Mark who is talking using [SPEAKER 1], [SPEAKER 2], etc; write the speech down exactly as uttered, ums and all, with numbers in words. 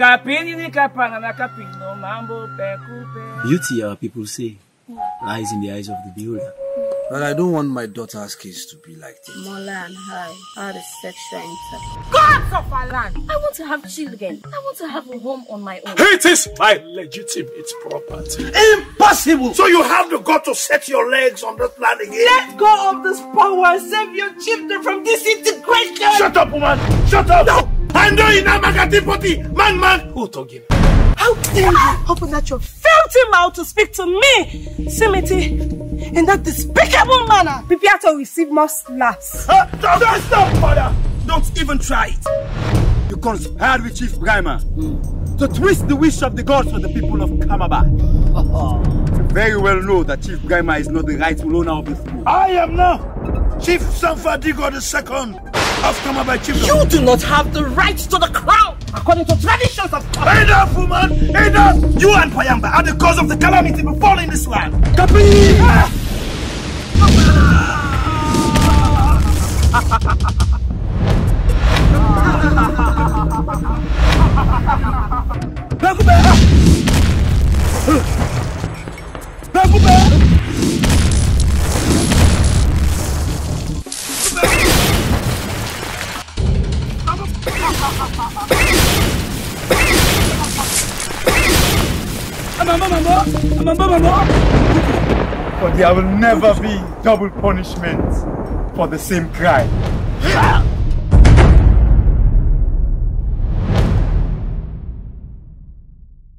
[SPEAKER 1] Beauty, our people say, lies in the eyes of the beholder.
[SPEAKER 2] But I don't want my daughter's kids to be like this.
[SPEAKER 3] Mola and I had a sexual intercourse.
[SPEAKER 4] Gods of our land!
[SPEAKER 3] I want to have children. I want to have a home on my own.
[SPEAKER 5] It is my legitimate property.
[SPEAKER 2] Impossible!
[SPEAKER 5] So you have the gut to set your legs on this land again?
[SPEAKER 4] Let go of this power and save your children from disintegration!
[SPEAKER 5] Shut up, woman! Shut up! No! I know you now, Magatipoti! Man, man! Who talking?
[SPEAKER 4] How dare you open out your filthy mouth to speak to me, Simiti, in that despicable manner? Prepare to receive more slaps.
[SPEAKER 5] Uh, don't stop, father!
[SPEAKER 6] Don't even try it. You conspired with Chief Brahma mm. to twist the wish of the gods for the people of Kamaba. You very well know that Chief Brahma is not the rightful owner of this throne.
[SPEAKER 5] I am now Chief Sanfadigo the second of Kamaba Chiefdom.
[SPEAKER 4] You do not have the right to the crown, according to traditions of Kamaba.
[SPEAKER 5] Enough, woman! Enough! You and Payamba are the cause of the calamity befalling this land.
[SPEAKER 6] Kapi! Ah. But there will never be double punishment for the same crime.